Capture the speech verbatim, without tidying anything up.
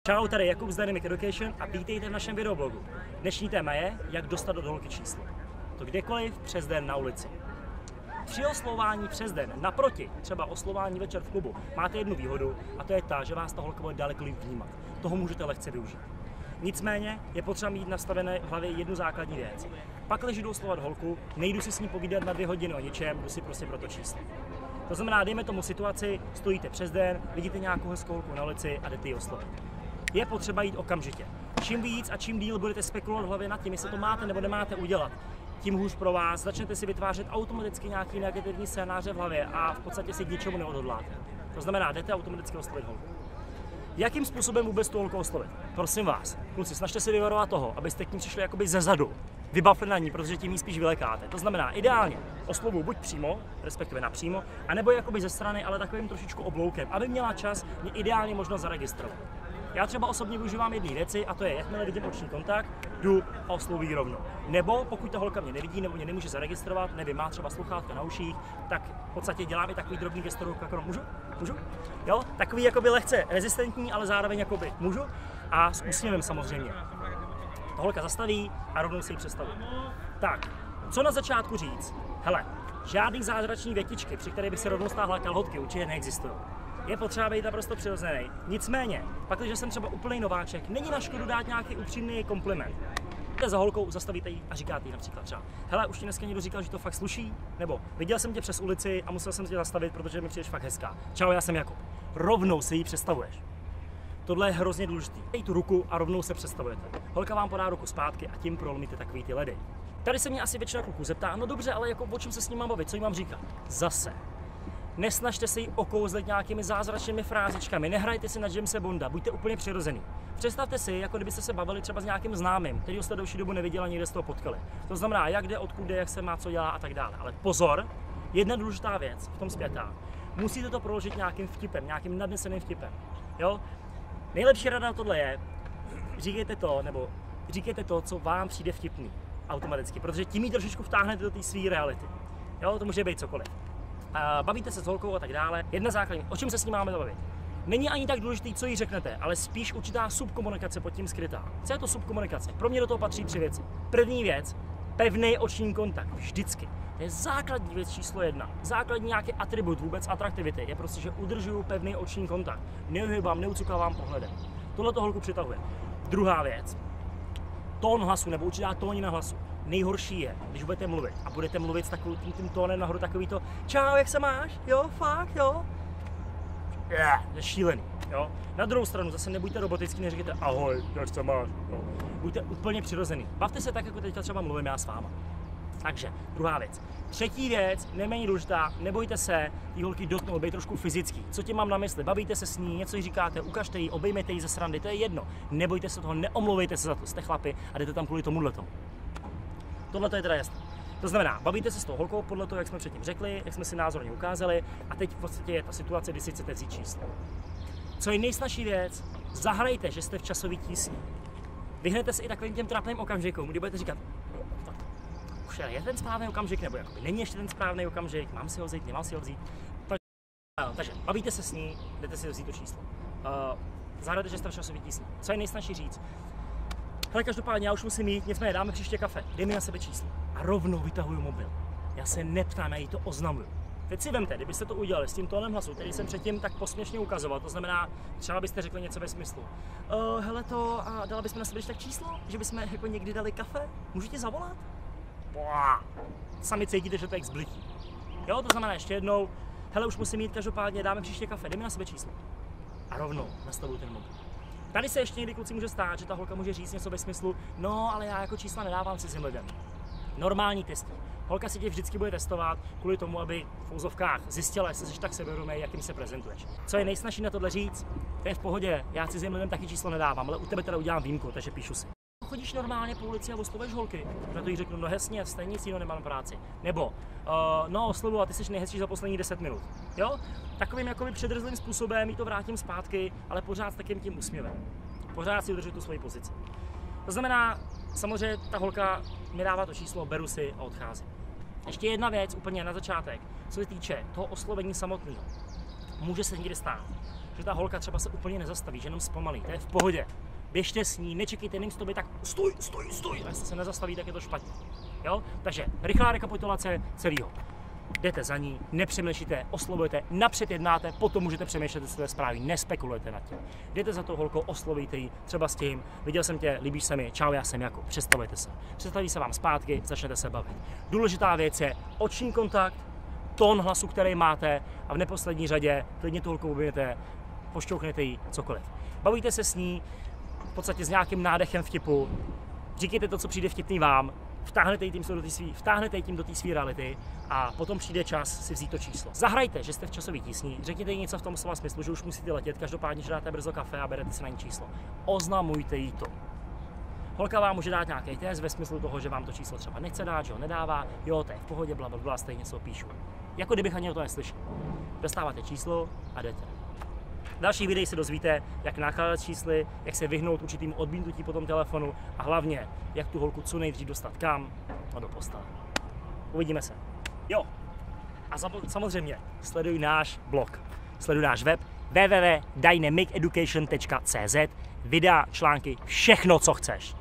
Čau, tady Jakub z Dynamic Education a vítejte v našem videoblogu. Dnešní téma je, jak dostat do holky číslo. To kdekoliv přes den na ulici. Při oslovování přes den naproti, třeba oslovování večer v klubu, máte jednu výhodu a to je ta, že vás ta holka bude daleko líp vnímat. Toho můžete lehce využít. Nicméně je potřeba mít nastavené v hlavě jednu základní věc. Pak, když jdu oslovovat holku, nejdu si s ní povídat na dvě hodiny o ničem, jdu si prostě pro to číslo. To znamená, dejme tomu situaci, stojíte přes den, vidíte nějakou hezkou holku na ulici a jdete ji oslovit. Je potřeba jít okamžitě. Čím víc a čím díl budete spekulovat v hlavě nad tím, jestli to máte nebo nemáte udělat, tím hůř pro vás, začnete si vytvářet automaticky nějaký negativní scénáře v hlavě a v podstatě si k ničemu neodhodláte. To znamená, jdete automaticky oslovit holku. Jakým způsobem vůbec tu holku oslovit? Prosím vás, kluci, snažte se vyvarovat toho, abyste k ní přišli jakoby ze zadu, vybavili na ní, protože tím ji spíš vylekáte. To znamená, ideálně oslovu buď přímo, respektive napřímo, anebo jakoby ze strany, ale takovým trošičku obloukem, aby měla čas, mě ideálně možnost zaregistrovat. Já třeba osobně využívám jedné věci a to je, jakmile vidím oční kontakt, jdu a oslovuji rovnou. Nebo pokud ta holka mě nevidí nebo mě nemůže zaregistrovat, nevím, má třeba sluchátka na uších, tak v podstatě dělám i takový drobný gestor, jako můžu, můžu, jo, takový jakoby lehce rezistentní, ale zároveň jakoby můžu a s úsměvem samozřejmě. Ta holka zastaví a rovnou se jí představí. Tak, co na začátku říct? Hele, žádný zázračný větičky, při které by se rovnou stáhla kalhotky, určitě neexistují. Je potřeba být naprosto přirozený. Nicméně, pak, když jsem třeba úplný nováček, není na škodu dát nějaký upřímný kompliment. Jde za holkou, zastavíte ji a říkáte jí například třeba: hele, už ti dneska někdo říkal, že to fakt sluší? Nebo viděl jsem tě přes ulici a musel jsem tě zastavit, protože mi přijdeš fakt hezká. Čau, já jsem Jakub. Rovnou se jí představuješ. Tohle je hrozně důležité. Dej tu ruku a rovnou se představujete. Holka vám podá ruku zpátky a tím prolomíte takový ty ledy. Tady se mě asi většina kluků zeptá: no dobře, ale jako o čem se s ním mám bavit, co jí mám říkat? Zase. Nesnažte se jí okouzlit nějakými zázračnými frázičkami, nehrajte si na Jamese Bonda, buďte úplně přirozený. Představte si, jako kdybyste se bavili třeba s nějakým známým, který jste delší dobu neviděli a někde z toho potkali. To znamená, jak jde, odkud jde, jak se má, co dělá a tak dále. Ale pozor, jedna důležitá věc v tom zpětá. Musíte to proložit nějakým vtipem, nějakým nadneseným vtipem. Jo? Nejlepší rada na tohle je, říkejte to, nebo říkejte to, co vám přijde vtipný automaticky, protože tím ji trošičku vtáhnete do té své reality. Jo? To může být cokoliv. Bavíte se s holkou a tak dále. Jedna základní, o čem se s ní máme bavit? Není ani tak důležitý, co jí řeknete, ale spíš určitá subkomunikace pod tím skrytá. Co je to subkomunikace? Pro mě do toho patří tři věci. První věc, pevný oční kontakt, vždycky. To je základní věc číslo jedna. Základní nějaký atribut vůbec atraktivity je prostě, že udržuju pevný oční kontakt. Neuhybám, neucukávám pohledem. Tohle to holku přitahuje. Druhá věc, tón hlasu nebo určitá tónina hlasu. Nejhorší je, když budete mluvit a budete mluvit s takovým tím, tím tónem nahoru, takový to: čau, jak se máš? Jo, fakt, jo? Yeah, je šílený, jo? Na druhou stranu zase nebuďte robotický, neříkejte ahoj, jak se máš, jo? Buďte úplně přirozený. Bavte se tak, jako teďka třeba mluvím já s váma. Takže, druhá věc. Třetí věc, neméně důležitá, nebojte se ty holky dotknout, být trošku fyzický. Co tím mám na mysli? Bavíte se s ní, něco jí říkáte, ukažte jí, obejměte jí ze srandy, to je jedno. Nebojte se toho, neomlouvejte se za to, jste chlapi a jdete tam kvůli tomuhle tomu. Tohle je teda jasné. To znamená, bavíte se s tou holkou podle toho, jak jsme předtím řekli, jak jsme si názorně ukázali, a teď v podstatě je ta situace, kdy si chcete vzít číslo. Co je nejsnažší věc, zahrajte, že jste v časové tísni. Vyhnete se i takovým těm trapným okamžikům, kdy budete říkat: už je ten správný okamžik, nebo jakoby není ještě ten správný okamžik, mám si ho vzít, nemám si ho vzít. Takže, takže bavíte se s ní, jdete si vzít to číslo. Uh, zahrajte, že jste v časové tísni. Co je nejsnažší říct? Hele, každopádně já už musím jít, nicméně dáme příště kafe, dej mi na sebe číslo. A rovnou vytahuju mobil. Já se neptám, já jí to oznamuju. Teď si vemte, kdybyste to udělali s tím tónem hlasu, který jsem předtím tak posměšně ukazoval, to znamená, třeba byste řekli něco ve smyslu: uh, hele to, a dala bychom na sebe tak číslo, že bychom jako někdy dali kafe, můžete zavolat? Boah. Sami cítíte, že to je zblití. Jo, to znamená ještě jednou: hele, už musím jít, každopádně dáme příště kafe, dej mi na sebe číslo. A rovnou nastavuju ten mobil. Tady se ještě někdy, kluci, může stát, že ta holka může říct něco ve smyslu: no, ale já jako čísla nedávám cizím lidem. Normální testy. Holka si tě vždycky bude testovat kvůli tomu, aby v úzovkách zjistila, jestli jsi tak sebevědomý, jakým se prezentuješ. Co je nejsnažší na tohle říct? To je v pohodě, já cizím lidem taky číslo nedávám, ale u tebe teda udělám výjimku, takže píšu si. Chodíš normálně po ulici a oslovuješ holky, na to jí řeknu: no hezně, stejně nic jiného nemám na práci. Nebo uh, no oslovu, a ty jsi nejhezčí za poslední deset minut. Jo? Takovým jakoby předrzlým způsobem jí to vrátím zpátky, ale pořád s takým tím úsměvem. Pořád si udržu tu svoji pozici. To znamená, samozřejmě ta holka mi dává to číslo, beru si a odcházím. Ještě jedna věc úplně na začátek, co se týče toho oslovení samotného. Může se někdy stát, že ta holka třeba se úplně nezastaví, že jenom zpomalí, to je v pohodě. Běžte s ní, nečekejte jenom stopy, tak stoj, stoj, stoj, a jestli se nezastaví, tak je to špatně. Jo? Takže rychlá rekapitulace celého. Jdete za ní, nepřemýšlíte, oslovujete, napřed jednáte, potom můžete přemýšlet své zprávy, nespekulujete nad tím. Jdete za tou holkou, oslovíte ji, třeba s tím, viděl jsem tě, líbíš se mi, čau, já jsem Jakub, představujte se. Představí se vám zpátky, začnete se bavit. Důležitá věc je oční kontakt, tón hlasu, který máte a v neposlední řadě klidně tu holku objevíte, pošťouchnete jí, cokoliv. Bavíte se s ní v podstatě s nějakým nádechem vtipu, říkejte to, co přijde vtipný vám, vtáhnete ji tím do té svý, vtáhnete ji tím do té své reality a potom přijde čas si vzít to číslo. Zahrajte, že jste v časové tísni, řekněte jí něco v tom slova smyslu, že už musíte letět, každopádně, že dáte brzo kafe a berete si na ní číslo. Oznamujte jí to. Holka vám může dát nějaký test ve smyslu toho, že vám to číslo třeba nechce dát, že ho nedává, jo, to je v pohodě, bla, bla, bla, stejně něco píšu. Jako kdybych ani o to neslyšel. Dostáváte číslo a jdete. V dalších videích se dozvíte, jak nakládat čísly, jak se vyhnout určitým odmítnutí po tom telefonu a hlavně, jak tu holku co nejdřív dostat kam a do postele. Uvidíme se. Jo. A samozřejmě sleduj náš blog. Sleduj náš web w w w tečka dynamic education tečka c z, videa, články, všechno, co chceš.